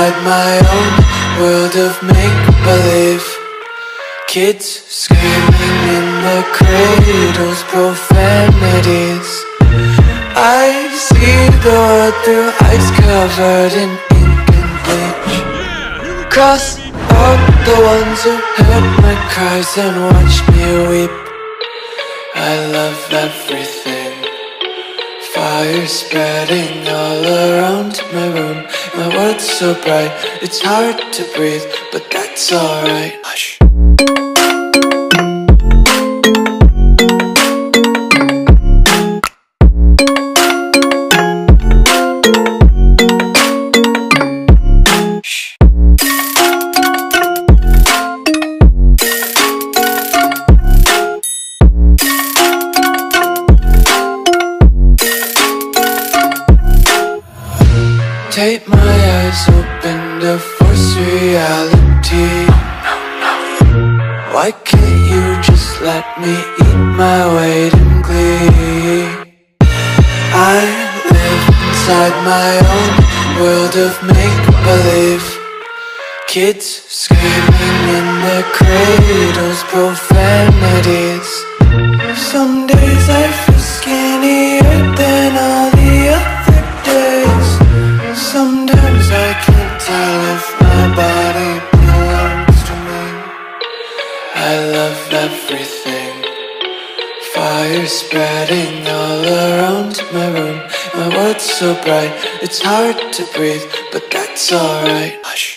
inside my own world of make-believe. Kids screaming in the cradles, profanities. I see the world through ice covered in ink and bleach. Cross out the ones who heard my cries and watched me weep. I love everything. Fire spreading all around my room. My world's so bright, it's hard to breathe, but that's alright. Hush. Tape my eyes open to force reality. Why can't you just let me eat my weight in glee? I live inside my own world of make-believe. Kids screaming in their cradles, profanities. Some days I feel skinnier than all the other days. Sometimes I can't tell if my body belongs to me. I love everything. Fire spreading all around my room. My world's so bright, it's hard to breathe, but that's alright. Hush.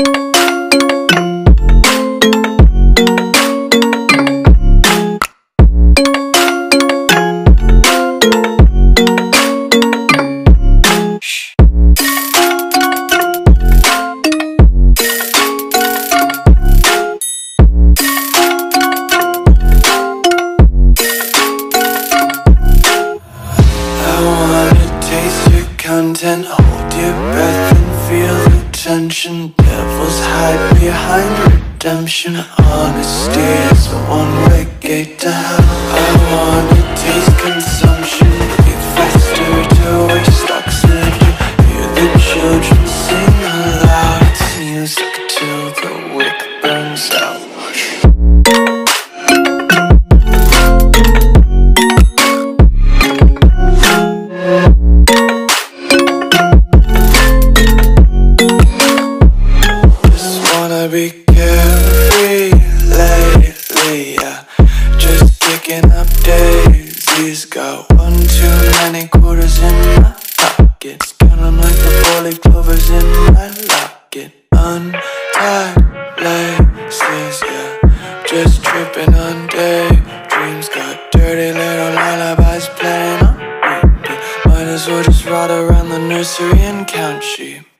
Content, hold your breath and feel the tension. Devils hide behind redemption. Honesty is a one-way gate to hell. I wanna taste consumption. Breathe faster to waste oxygen. Hear the children sing aloud. It's music till the wick burns out. Be carefree lately, yeah. Just picking up daisies. Got one too many quarters in my pockets. Count 'em like the 4-leaf clovers in my locket. Untied laces, yeah. Just tripping on daydreams. Got dirty little lullabies playing on repeat. Might as well just ride around the nursery and count sheep.